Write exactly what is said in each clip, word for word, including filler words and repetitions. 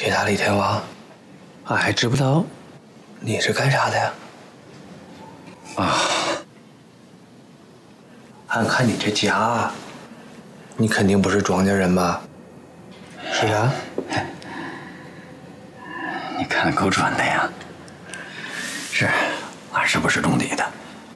铁打李天王，俺还知不道你是干啥的呀？ 啊， 俺看你这家，你肯定不是庄稼人吧？是啊。 你看得够准的呀。是，俺是不是种地的？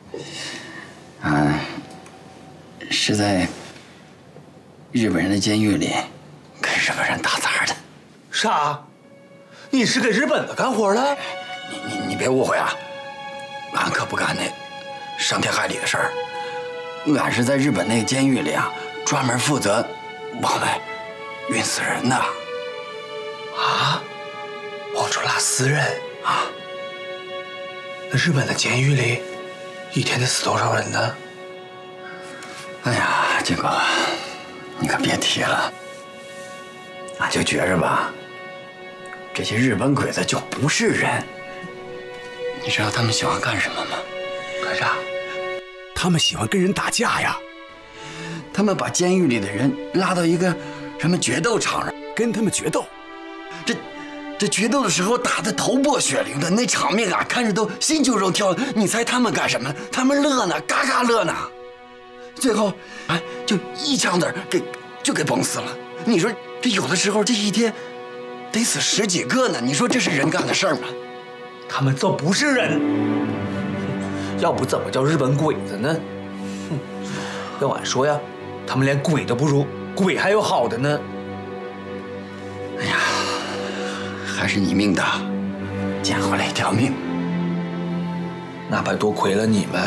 俺是在日本人的监狱里跟日本人打杂的。 啥？你是给日本的干活了？ 你你你别误会啊，俺可不干那伤天害理的事儿。俺是在日本那个监狱里啊，专门负责往外运死人的。 啊？往出拉死人啊？ 那日本的监狱里一天得死多少人呢？ 哎呀，金哥，你可别提了。俺就觉着吧，这些日本鬼子就不是人。你知道他们喜欢干什么吗？ 干啥？ 他们喜欢跟人打架呀。 他们把监狱里的人拉到一个什么决斗场上， 跟他们决斗。 这这决斗的时候打得头破血流的那场面啊，看着都心揪肉跳。你猜他们干什么？他们乐呢，嘎嘎乐呢。最后，哎，就一枪子给就给崩死了。你说这有的时候这一天得死十几个呢，你说这是人干的事儿吗？ 他们就不是人，要不怎么叫日本鬼子呢？哼，要俺说呀，他们连鬼都不如，鬼还有好的呢。 哎呀，还是你命大，捡回来一条命。 那怕多亏了你们。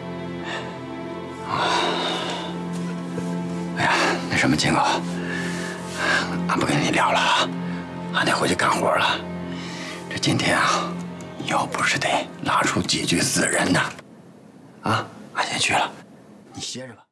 哎呀，那什么，金哥，俺不跟你聊了啊，俺得回去干活了。这今天啊，要不是得拉出几具死人呢，啊，俺先去了，你歇着吧。